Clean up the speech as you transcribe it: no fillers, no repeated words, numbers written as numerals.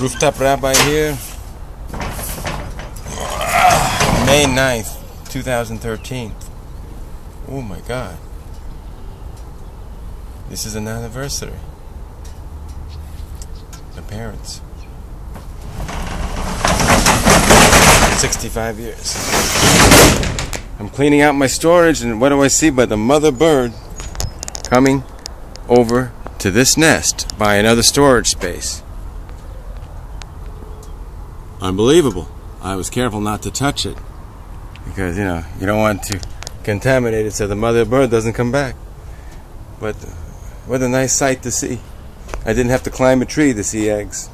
Rooftop Rabbi here. May 9th, 2013. Oh my God. This is an anniversary. My parents. 65 years. I'm cleaning out my storage, and what do I see but the mother bird coming over to this nest by another storage space. Unbelievable. I was careful not to touch it because, you know, you don't want to contaminate it so the mother bird doesn't come back. But what a nice sight to see. I didn't have to climb a tree to see eggs.